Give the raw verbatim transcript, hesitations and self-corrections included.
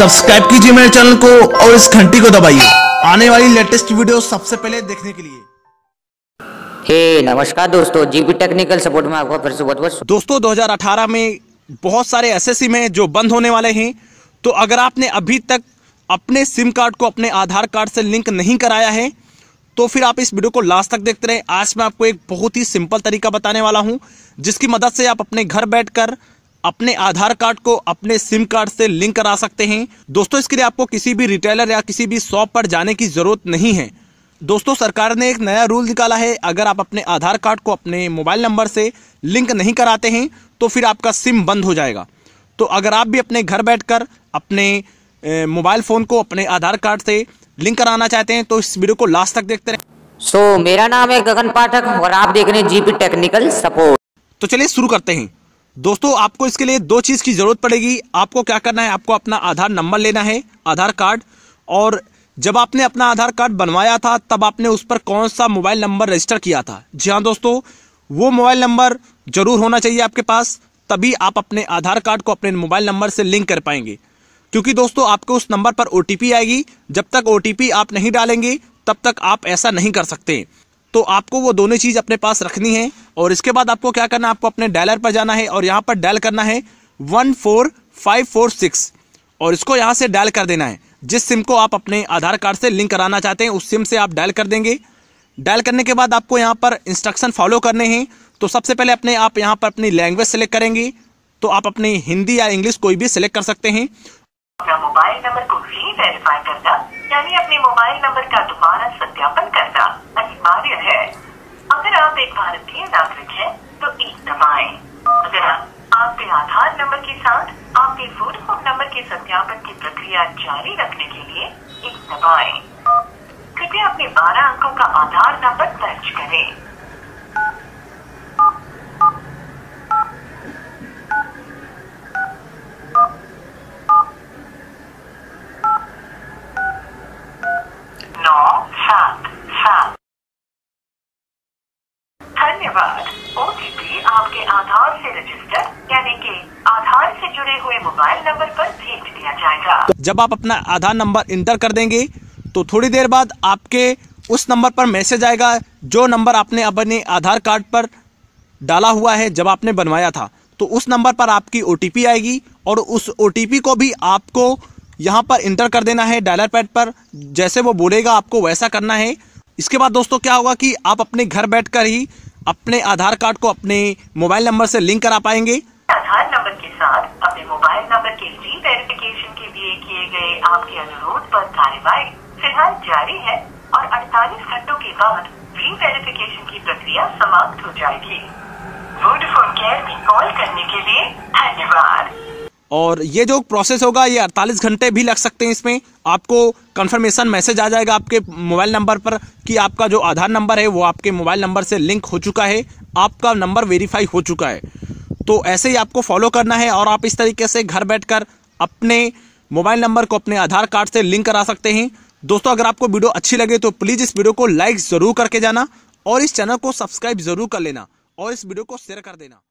Subscribe कीजिए मेरे channel को और इस घंटी को दबाइए आने वाली लेटेस्ट वीडियो सबसे पहले देखने के लिए। हे hey, नमस्कार दोस्तों, जीपी टेक्निकल सपोर्ट में आपका फिर से बहुत बहुत दोस्तों दो हज़ार अठारह में बहुत सारे ऐसे सिम हैं जो बंद होने वाले हैं। तो अगर आपने अभी तक अपने सिम कार्ड को अपने आधार कार्ड से लिंक नहीं कराया है तो फिर आप इस वीडियो को लास्ट तक देखते रहें। आज मैं आपको एक बहुत ही सिंपल तरीका बताने वाला हूं जिसकी मदद से आप अपने घर बैठकर अपने आधार कार्ड को अपने सिम कार्ड से लिंक करा सकते हैं। दोस्तों इसके लिए आपको किसी भी रिटेलर या किसी भी शॉप पर जाने की जरूरत नहीं है। दोस्तों सरकार ने एक नया रूल निकाला है, अगर आप अपने आधार कार्ड को अपने मोबाइल नंबर से लिंक नहीं कराते हैं तो फिर आपका सिम बंद हो जाएगा। तो अगर आप भी अपने घर बैठकर अपने मोबाइल फ़ोन को अपने आधार कार्ड से लिंक कराना चाहते हैं तो इस वीडियो को लास्ट तक देखते रहें। सो so, मेरा नाम है गगन पाठक और आप देख रहे हैं जीपी टेक्निकल सपोर्ट। तो चलिए शुरू करते हैं। दोस्तों आपको इसके लिए दो चीज़ की ज़रूरत पड़ेगी। आपको क्या करना है, आपको अपना आधार नंबर लेना है, आधार कार्ड, और जब आपने अपना आधार कार्ड बनवाया था तब आपने उस पर कौन सा मोबाइल नंबर रजिस्टर किया था। जी हाँ दोस्तों, वो मोबाइल नंबर जरूर होना चाहिए आपके पास, तभी आप अपने आधार कार्ड को अपने मोबाइल नंबर से लिंक कर पाएंगे। क्योंकि दोस्तों आपको उस नंबर पर ओ टी पी आएगी, जब तक ओ टी पी आप नहीं डालेंगे तब तक आप ऐसा नहीं कर सकते। तो आपको वो दोनों चीज़ अपने पास रखनी है। और इसके बाद आपको क्या करना है, आपको अपने डायलर पर जाना है और यहाँ पर डायल करना है one four five four six और इसको यहाँ से डायल कर देना है। जिस सिम को आप अपने आधार कार्ड से लिंक कराना चाहते हैं उस सिम से आप डायल कर देंगे। डायल करने के बाद आपको यहाँ पर इंस्ट्रक्शन फॉलो करने हैं। तो सबसे पहले अपने आप यहाँ पर अपनी लैंग्वेज सेलेक्ट करेंगे, तो आप अपनी हिंदी या इंग्लिश कोई भी सिलेक्ट कर सकते हैं। अपना मोबाइल नंबर को री वेरीफाई करना यानी अपने मोबाइल नंबर का दोबारा सत्यापन करना अनिवार्य है। अगर आप एक भारतीय नागरिक हैं तो एक दबाएं। अगर आपके आधार नंबर के साथ आपके वोडाफोन नंबर के सत्यापन की प्रक्रिया जारी रखने के लिए एक दबाएं। कृपया अपने बारह अंकों का आधार नंबर दर्ज करें। धन्यवाद। ओ टी पी आपके आधार से रजिस्टर्ड यानी कि आधार से जुड़े हुए मोबाइल नंबर पर भेज दिया जाएगा। तो जब आप अपना आधार नंबर इंटर कर देंगे तो थोड़ी देर बाद आपके उस नंबर पर मैसेज आएगा जो नंबर आपने अपने आधार कार्ड पर डाला हुआ है जब आपने बनवाया था। तो उस नंबर पर आपकी ओ टी पी आएगी और उस ओ टी पी को भी आपको यहाँ पर इंटर कर देना है डायलर पैड पर। जैसे वो बोलेगा आपको वैसा करना है। इसके बाद दोस्तों क्या होगा कि आप अपने घर बैठकर ही अपने आधार कार्ड को अपने मोबाइल नंबर से लिंक करा पाएंगे। आधार नंबर के साथ अपने मोबाइल नंबर के री वेरिफिकेशन के लिए किए गए आपके अनुरोध पर कार्यवाही फिलहाल जारी है और अड़तालीस घंटों के बाद री वेरिफिकेशन की प्रक्रिया समाप्त हो जाएगी। वोडाफोन केयर में कॉल करने के लिए धन्यवाद। और ये जो प्रोसेस होगा ये अड़तालीस घंटे भी लग सकते हैं। इसमें आपको कंफर्मेशन मैसेज आ जाएगा आपके मोबाइल नंबर पर कि आपका जो आधार नंबर है वो आपके मोबाइल नंबर से लिंक हो चुका है, आपका नंबर वेरीफाई हो चुका है। तो ऐसे ही आपको फॉलो करना है और आप इस तरीके से घर बैठकर अपने मोबाइल नंबर को अपने आधार कार्ड से लिंक करा सकते हैं। दोस्तों अगर आपको वीडियो अच्छी लगे तो प्लीज़ इस वीडियो को लाइक ज़रूर करके जाना और इस चैनल को सब्सक्राइब ज़रूर कर लेना और इस वीडियो को शेयर कर देना।